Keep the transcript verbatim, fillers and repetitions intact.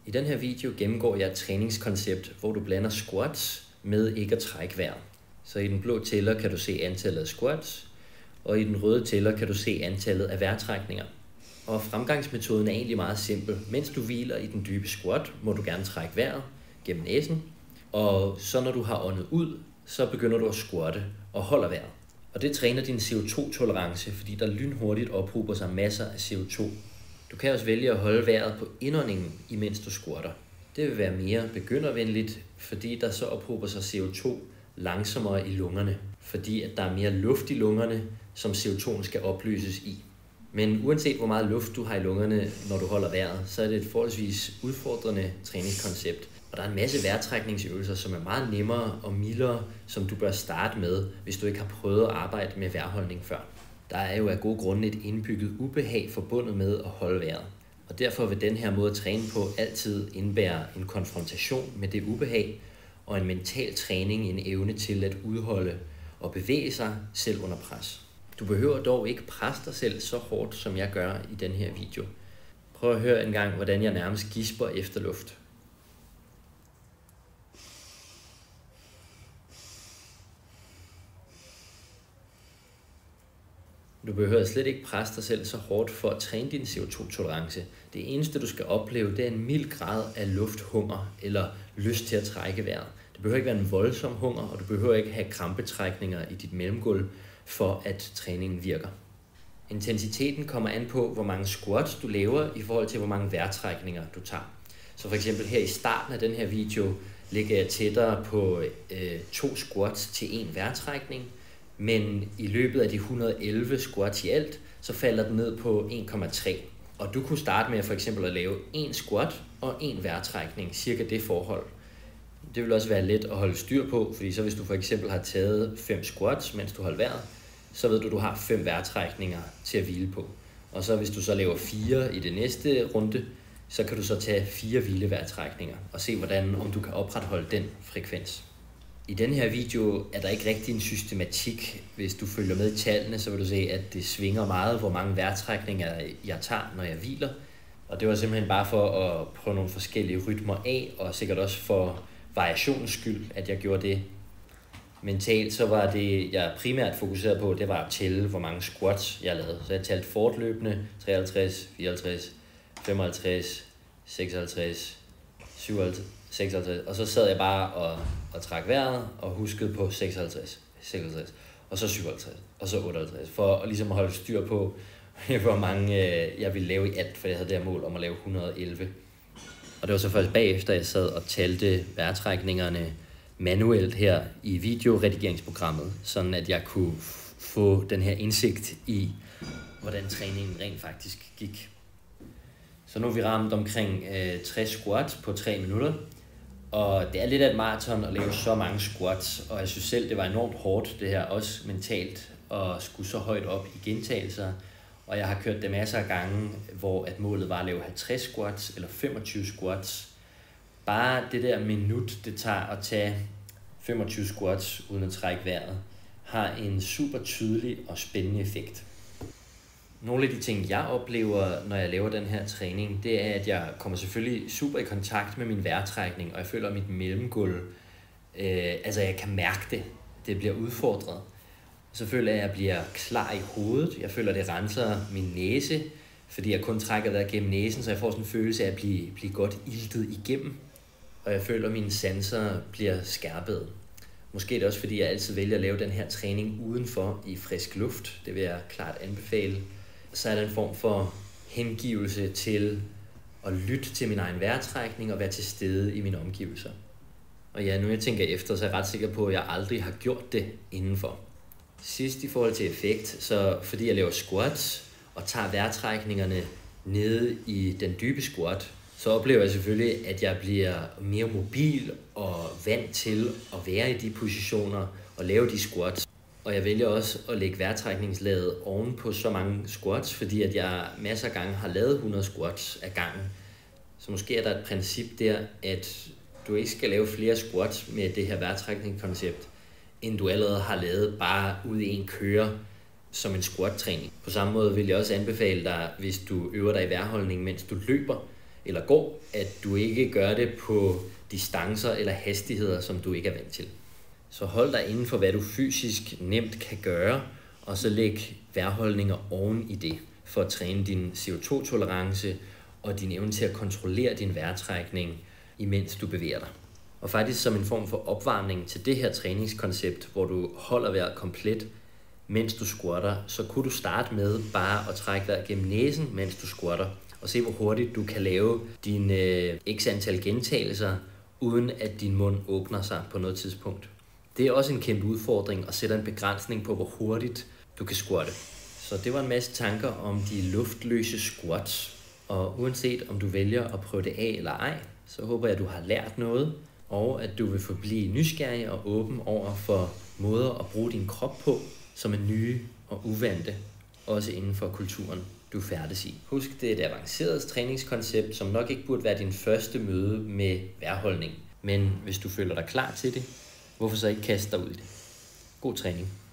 I den her video gennemgår jeg et træningskoncept, hvor du blander squats med ikke at trække vejret. Så i den blå tæller kan du se antallet af squats, og i den røde tæller kan du se antallet af vejrtrækninger. Og fremgangsmetoden er egentlig meget simpel. Mens du hviler i den dybe squat, må du gerne trække vejret gennem næsen, og så når du har åndet ud, så begynder du at squatte og holder vejret. Og det træner din C O to tolerance, fordi der lynhurtigt ophober sig masser af C O to. Du kan også vælge at holde vejret på indåndingen, imens du squatter. Det vil være mere begyndervenligt, fordi der så ophober sig C O to langsommere i lungerne, fordi at der er mere luft i lungerne, som C O to'en skal opløses i. Men uanset hvor meget luft du har i lungerne, når du holder vejret, så er det et forholdsvis udfordrende træningskoncept. Og der er en masse vejrtrækningsøvelser, som er meget nemmere og mildere, som du bør starte med, hvis du ikke har prøvet at arbejde med vejrholdning før. Der er jo af gode grunde et indbygget ubehag forbundet med at holde vejret. Og derfor vil den her måde at træne på altid indebære en konfrontation med det ubehag, og en mental træning, en evne til at udholde og bevæge sig selv under pres. Du behøver dog ikke presse dig selv så hårdt, som jeg gør i den her video. Prøv at høre en gang, hvordan jeg nærmest gisper efter luft. Du behøver slet ikke presse dig selv så hårdt for at træne din C O to tolerance. Det eneste, du skal opleve, det er en mild grad af lufthunger eller lyst til at trække vejret. Det behøver ikke være en voldsom hunger, og du behøver ikke have krampetrækninger i dit mellemgulv, for at træningen virker. Intensiteten kommer an på, hvor mange squats du laver i forhold til, hvor mange vejrtrækninger du tager. Så for eksempel her i starten af den her video ligger jeg tættere på øh, to squats til en vejrtrækning, men i løbet af de et hundrede og elleve squats i alt, så falder den ned på en komma tre. Og du kunne starte med for eksempel at lave en squat og en vejrtrækning, cirka det forhold. Det vil også være let at holde styr på, fordi så hvis du for eksempel har taget fem squats, mens du holder vejret, så ved du, at du har fem vejrtrækninger til at hvile på. Og så hvis du så laver fire i det næste runde, så kan du så tage fire hvilevejrtrækninger og se, hvordan, om du kan opretholde den frekvens. I den her video er der ikke rigtig en systematik. Hvis du følger med i tallene, så vil du se, at det svinger meget, hvor mange vejrtrækninger jeg tager, når jeg hviler. Og det var simpelthen bare for at prøve nogle forskellige rytmer af, og sikkert også for variationens skyld, at jeg gjorde det. Mentalt så var det, jeg primært fokuserede på, det var at tælle, hvor mange squats jeg lavede. Så jeg talte fortløbende treoghalvtreds, fireoghalvtreds, femoghalvtreds, seksoghalvtreds, syvoghalvtreds, seksoghalvtreds. Og så sad jeg bare og, og trak vejret og huskede på seksoghalvtreds, seksoghalvtreds, og så syvoghalvtreds, og så otteoghalvtreds. For at ligesom holde styr på, hvor mange jeg ville lave i alt, for jeg havde det her mål om at lave et hundrede og elleve. Og det var så først bagefter, jeg sad og talte vejrtrækningerne manuelt her i videoredigeringsprogrammet, sådan at jeg kunne få den her indsigt i, hvordan træningen rent faktisk gik. Så nu er vi ramt omkring øh, tres squats på tre minutter, og det er lidt af et maraton at lave så mange squats, og jeg synes selv, det var enormt hårdt, det her også mentalt, at skulle så højt op i gentagelser. Og jeg har kørt det masser af gange, hvor at målet var at lave halvtreds squats eller femogtyve squats. Bare det der minut, det tager at tage femogtyve squats uden at trække vejret, har en super tydelig og spændende effekt. Nogle af de ting, jeg oplever, når jeg laver den her træning, det er, at jeg kommer selvfølgelig super i kontakt med min vejrtrækning, og jeg føler mit mellemgulv, øh, altså jeg kan mærke det, det bliver udfordret. Så føler jeg, at jeg bliver klar i hovedet. Jeg føler, at det renser min næse, fordi jeg kun trækker vejret gennem næsen, så jeg får sådan en følelse af at blive, blive godt iltet igennem. Og jeg føler, at mine sanser bliver skærpet. Måske er det også, fordi jeg altid vælger at lave den her træning udenfor i frisk luft. Det vil jeg klart anbefale. Så er der en form for hengivelse til at lytte til min egen vejrtrækning og være til stede i mine omgivelser. Og ja, nu jeg tænker efter, så er jeg ret sikker på, at jeg aldrig har gjort det indenfor. Sidst i forhold til effekt, så fordi jeg laver squats og tager vejrtrækningerne nede i den dybe squat, så oplever jeg selvfølgelig, at jeg bliver mere mobil og vant til at være i de positioner og lave de squats. Og jeg vælger også at lægge vejrtrækningslaget oven på så mange squats, fordi at jeg masser af gange har lavet hundrede squats ad gangen. Så måske er der et princip der, at du ikke skal lave flere squats med det her vejrtrækningskoncept, end du allerede har lavet bare ude i en køre som en squat-træning. På samme måde vil jeg også anbefale dig, hvis du øver dig i vejrholdning, mens du løber, eller går, at du ikke gør det på distancer eller hastigheder, som du ikke er vant til. Så hold dig inden for, hvad du fysisk nemt kan gøre, og så læg vejrholdninger oven i det, for at træne din C O to tolerance og din evne til at kontrollere din vejrtrækning, imens du bevæger dig. Og faktisk som en form for opvarmning til det her træningskoncept, hvor du holder vejret komplet, mens du squatter, så kunne du starte med bare at trække vejret gennem næsen, mens du squatter, og se hvor hurtigt du kan lave dine øh, x antal gentagelser, uden at din mund åbner sig på noget tidspunkt. Det er også en kæmpe udfordring og sætter en begrænsning på, hvor hurtigt du kan squatte. Så det var en masse tanker om de luftløse squats, og uanset om du vælger at prøve det af eller ej, så håber jeg, at du har lært noget, og at du vil forblive nysgerrig og åben over for måder at bruge din krop på, som er nye og uvante, også inden for kulturen, du færdes i. Husk, det er et avanceret træningskoncept, som nok ikke burde være din første møde med vejrholdning. Men hvis du føler dig klar til det, hvorfor så ikke kaste dig ud i det? God træning.